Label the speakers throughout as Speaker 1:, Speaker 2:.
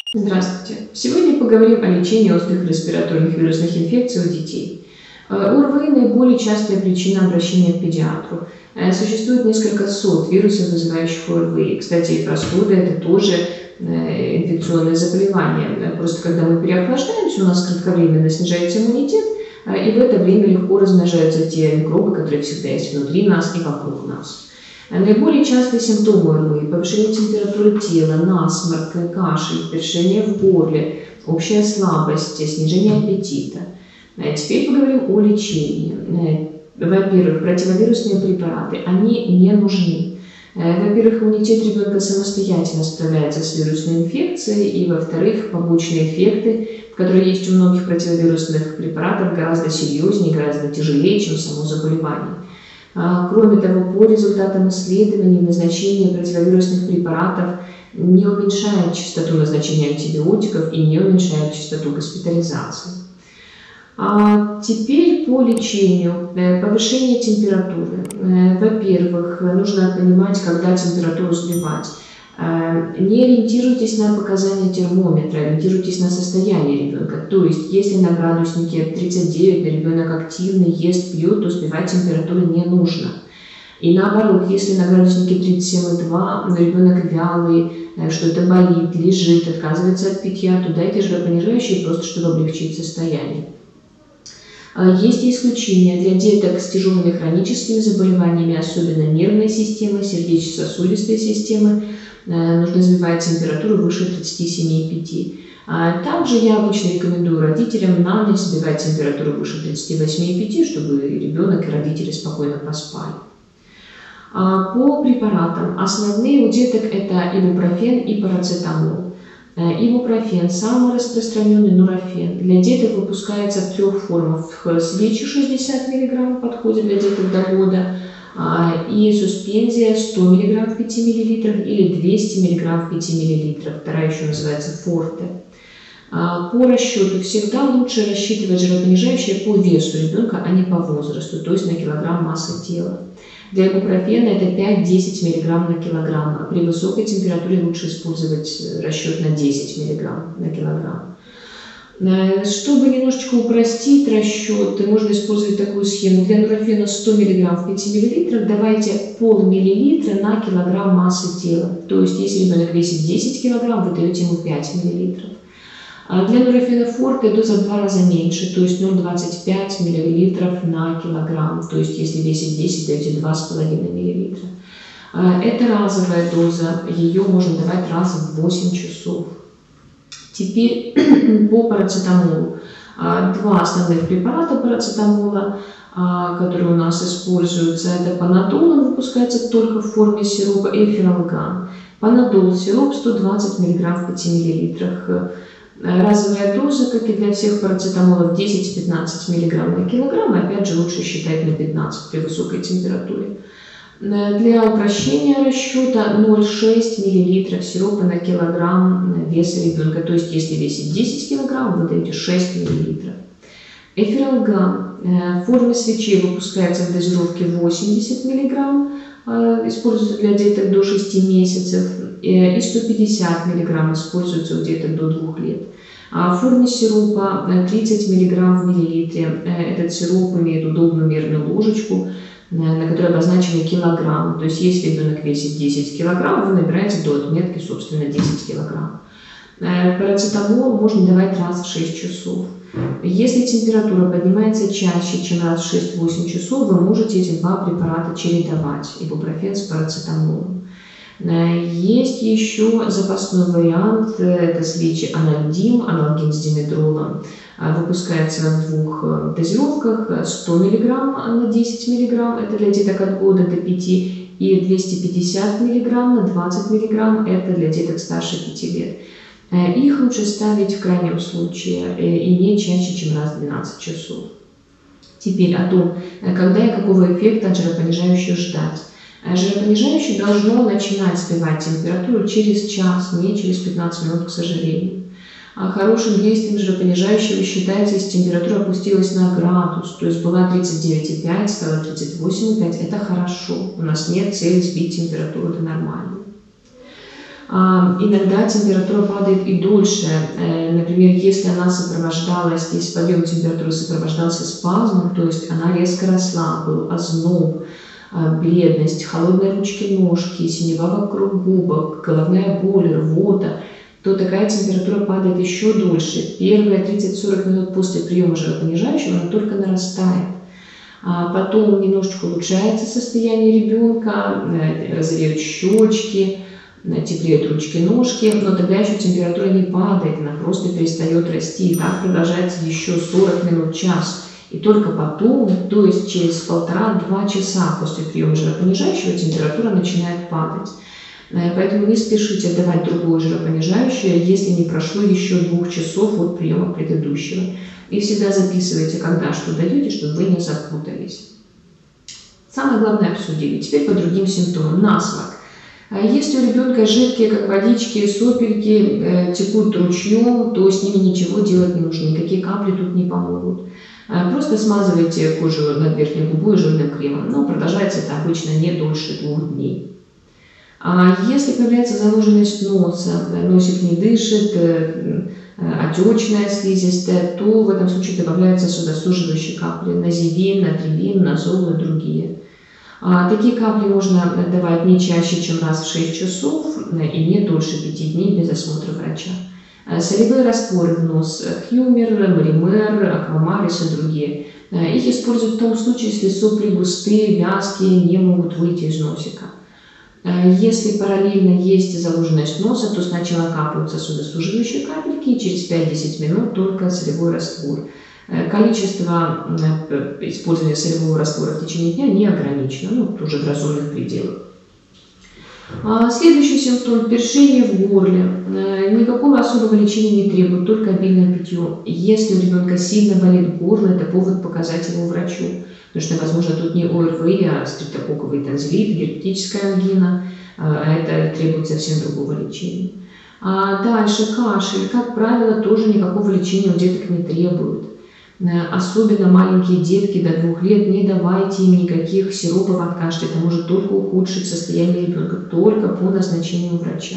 Speaker 1: Здравствуйте! Сегодня поговорим о лечении острых респираторных вирусных инфекций у детей. ОРВИ – наиболее частая причина обращения к педиатру. Существует несколько сот вирусов, вызывающих ОРВИ. Кстати, и простуда – это тоже инфекционное заболевание. Просто когда мы переохлаждаемся, у нас кратковременно снижается иммунитет, и в это время легко размножаются те микробы, которые всегда есть внутри нас и вокруг нас. Наиболее частые симптомы ОРВИ – повышение температуры тела, насморк, кашель, першение в горле, общая слабость, снижение аппетита. Теперь поговорим о лечении. Во-первых, противовирусные препараты, они не нужны. Во-первых, иммунитет ребенка самостоятельно справляется с вирусной инфекцией, и во-вторых, побочные эффекты, которые есть у многих противовирусных препаратов, гораздо серьезнее, гораздо тяжелее, чем само заболевание. Кроме того, по результатам исследований назначение противовирусных препаратов не уменьшает частоту назначения антибиотиков и не уменьшает частоту госпитализации. Теперь по лечению. Повышение температуры. Во-первых, нужно понимать, когда температуру сбивать. Не ориентируйтесь на показания термометра, ориентируйтесь на состояние ребенка. То есть, если на градуснике 39, но ребенок активный, ест, пьет, то сбивать температуру не нужно. И наоборот, если на градуснике 37,2, но ребенок вялый, что-то болит, лежит, отказывается от питья, то дайте жиропонижающие, просто чтобы облегчить состояние. Есть исключения для деток с тяжелыми хроническими заболеваниями, особенно нервной системы, сердечно-сосудистой системы. Нужно сбивать температуру выше 37,5. Также я обычно рекомендую родителям на ночь сбивать температуру выше 38,5, чтобы ребенок и родители спокойно поспали. По препаратам. Основные у деток это ибупрофен и парацетамол. Ибупрофен – самый распространенный нурофен. Для деток выпускается в 3 формах. Свечи 60 мг подходит для деток до года. И суспензия 100 мг в 5 мл или 200 мг в 5 мл. Вторая еще называется форте. По расчету всегда лучше рассчитывать жиропонижающее по весу ребенка, а не по возрасту, то есть на килограмм массы тела. Для ибупрофена это 5-10 мг на килограмм, а при высокой температуре лучше использовать расчет на 10 мг на килограмм. Чтобы немножечко упростить расчет, можно использовать такую схему. Для нурофена 100 мг в 5 мл давайте пол-миллилитра на килограмм массы тела. То есть, если ребенок весит 10 кг, вы даете ему 5 мл. Для нурофена форте доза в 2 раза меньше, то есть 0,25 мл на килограмм. То есть, если весит 10, даете 2,5 мл. Это разовая доза, ее можно давать раз в 8 часов. Теперь по парацетамолу. 2 основных препарата парацетамола, которые у нас используются. Это панадол, он выпускается только в форме сиропа, и эфиралган. Панадол сироп 120 мг в 5 мл. Разовая доза, как и для всех парацетамолов, 10-15 мг на килограмм. Опять же, лучше считать на 15 при высокой температуре. Для упрощения расчета 0,6 мл сиропа на килограмм веса ребенка. То есть, если весит 10 кг, вы даете 6 мл. Эфиралган в форме свечей выпускается в дозировке 80 мг, используется для деток до 6 месяцев, и 150 мг используется у деток до 2 лет. В форме сиропа 30 мг в миллилитре. Этот сироп имеет удобную мерную ложечку, на которой обозначены килограмм. То есть, если ребенок весит 10 кг, вы набираете до отметки, собственно, 10 кг. Парацетамол можно давать раз в 6 часов. Если температура поднимается чаще, чем раз в 6-8 часов, вы можете эти 2 препарата чередовать, ибупрофен с парацетамолом. Есть еще запасной вариант, это свечи анальгин, аналгин с димедролом. Выпускается в 2 дозировках, 100 мг на 10 мг, это для деток от года до 5, и 250 мг на 20 мг, это для деток старше 5 лет. Их лучше ставить в крайнем случае и не чаще, чем раз в 12 часов. Теперь о том, когда и какого эффекта от жиропонижающего ждать. Жиропонижающее должно начинать сбивать температуру через час, не через 15 минут, к сожалению. Хорошим действием жиропонижающего считается, если температура опустилась на градус, то есть была 39,5, стала 38,5, это хорошо. У нас нет цели сбить температуру до нормальной. Иногда температура падает и дольше. Например, если она сопровождалась, если подъем температуры сопровождался спазмом, то есть она резко росла, был озноб, бледность, холодные ручки-ножки, синева вокруг губок, головная боль, рвота, то такая температура падает еще дольше. Первые 30-40 минут после приема жаропонижающего она только нарастает. Потом немножечко улучшается состояние ребенка, розовеют щечки, теплеют ручки-ножки, но тогда еще температура не падает, она просто перестает расти. И так продолжается еще 40 минут, час. И только потом, то есть через 1,5-2 часа после приема жаропонижающего, температура начинает падать. Поэтому не спешите давать другое жаропонижающее, если не прошло еще 2 часов от приема предыдущего. И всегда записывайте, когда что даете, чтобы вы не запутались. Самое главное обсудили. Теперь по другим симптомам. Насморк. Если у ребенка жидкие, как водички, сопельки, текут ручьем, то с ними ничего делать не нужно, никакие капли тут не помогут. Просто смазывайте кожу над верхней губой жирным кремом, но продолжается это обычно не дольше 2 дней. Если появляется заложенность носа, носик не дышит, отечная слизистая, то в этом случае добавляются содосуживающие капли, називин, натревин, назол и другие. Такие капли можно давать не чаще, чем раз в 6 часов и не дольше 5 дней без осмотра врача. Солевые растворы в нос, хьюмер, маример, аквамарис и другие. Их используют в том случае, если сопли густые, вязкие, не могут выйти из носика. Если параллельно есть заложенность носа, то сначала капаются содосуживающие капельки и через 5-10 минут только солевой раствор. Количество использования солевого раствора в течение дня не ограничено, тоже в разумных пределах. Следующий симптом – першение в горле. Никакого особого лечения не требует, только обильное питье. Если у ребенка сильно болит горло, это повод показать его врачу. Потому что, возможно, тут не ОРВИ, а стрептококковый танзелит, герпетическая ангина. Это требует совсем другого лечения. Дальше кашель. Как правило, тоже никакого лечения у деток не требует. Особенно маленькие детки до 2 лет, не давайте им никаких сиропов от кашля. Это может только ухудшить состояние ребенка, только по назначению врача.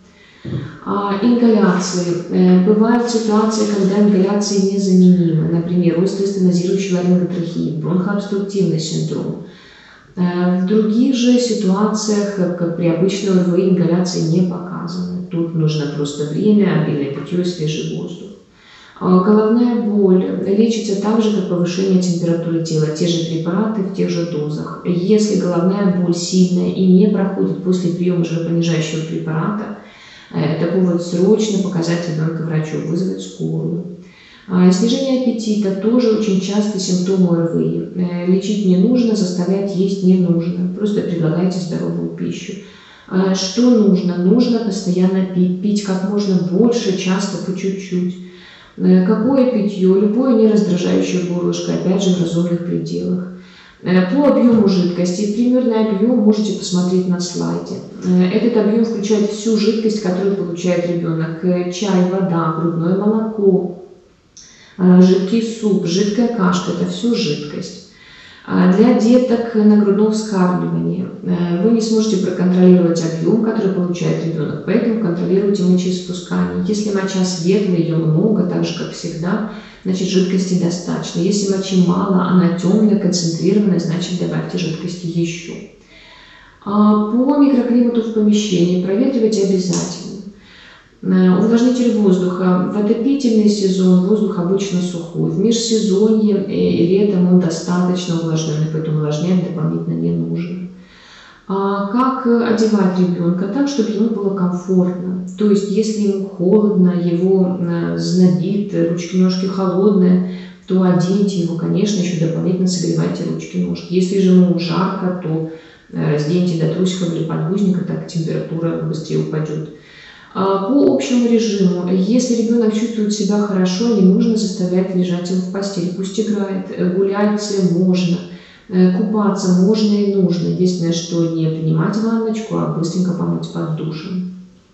Speaker 1: Ингаляции. Бывают ситуации, когда ингаляции незаменимы. Например, острый стенозирующий ларинготрахеит, бронхообструктивный синдром. В других же ситуациях, как при обычной ОРВИ, ингаляции не показаны. Тут нужно просто время, обильное питье и свежий воздух. Головная боль лечится так же, как повышение температуры тела, те же препараты в тех же дозах. Если головная боль сильная и не проходит после приема жаропонижающего препарата, это повод срочно показать ребенка врачу, вызвать скорую. Снижение аппетита тоже очень частый симптом ОРВИ. Лечить не нужно, заставлять есть не нужно. Просто предлагайте здоровую пищу. Что нужно? Нужно постоянно пить как можно больше, часто по чуть-чуть. Какое питье? Любое не раздражающее горлышко, опять же в разумных пределах. По объему жидкости, примерный объем можете посмотреть на слайде. Этот объем включает всю жидкость, которую получает ребенок. Чай, вода, грудное молоко, жидкий суп, жидкая кашка – это все жидкость. Для деток на грудном вскармливании вы не сможете проконтролировать объем, который получает ребенок, поэтому контролируйте мочеиспускание. Если моча светлая, ее много, так же как всегда, значит жидкости достаточно. Если мочи мало, она темная, концентрированная, значит добавьте жидкости еще. По микроклимату в помещении проветривайте обязательно. Увлажнитель воздуха. В отопительный сезон воздух обычно сухой. В межсезонье и летом он достаточно увлажненный, поэтому увлажнять дополнительно не нужно. Как одевать ребенка? Так, чтобы ему было комфортно. То есть, если ему холодно, его знобит, ручки-ножки холодные, то оденьте его, конечно, еще дополнительно согревайте ручки-ножки. Если же ему жарко, то разденьте до трусиков или подгузника, так температура быстрее упадет. По общему режиму, если ребенок чувствует себя хорошо, не нужно заставлять лежать его в постели. Пусть играет, гулять можно, купаться можно и нужно. Единственное, что не принимать ванночку, а быстренько помыть под душем.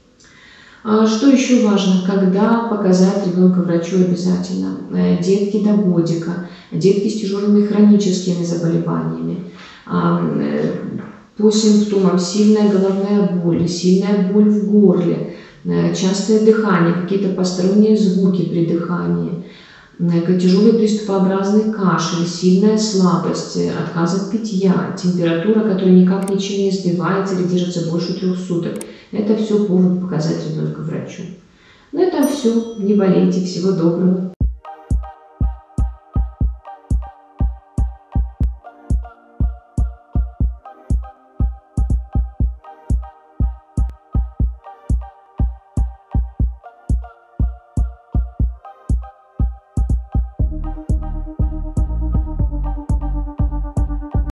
Speaker 1: Что еще важно, когда показать ребенка врачу обязательно? Детки до годика, детки с тяжелыми хроническими заболеваниями, По симптомам: сильная головная боль, сильная боль в горле, частое дыхание, какие-то посторонние звуки при дыхании, тяжелый приступообразный кашель, сильная слабость, отказ от питья, температура, которая никак ничем не сбивается или держится больше 3 суток. Это все повод показать ребенка врачу. На этом все. Не болейте. Всего доброго.